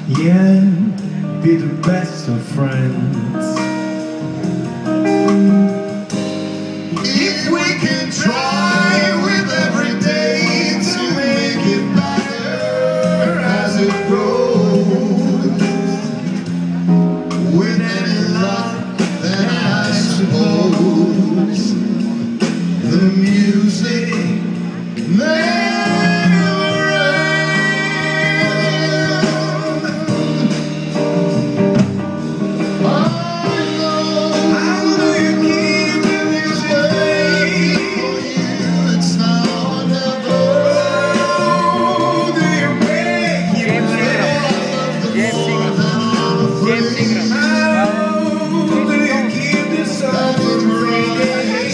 Yeah, be the best of friends. If we can try with every day to make it better as it grows, with any luck, then I suppose the music never ends. How do you keep the music playing for you? It's now or never. Do you make it play? How do you keep the song from fading?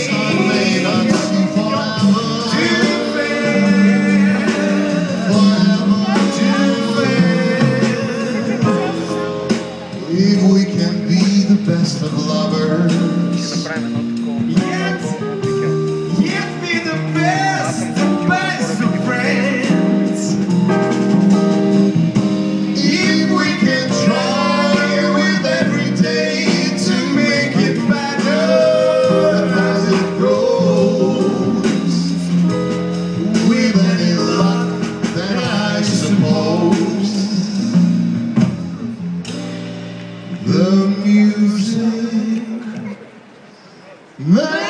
If we can be the best of lovers, yet be the best of friends. If we can try with every day to make it better as it grows, with any luck, then I suppose the music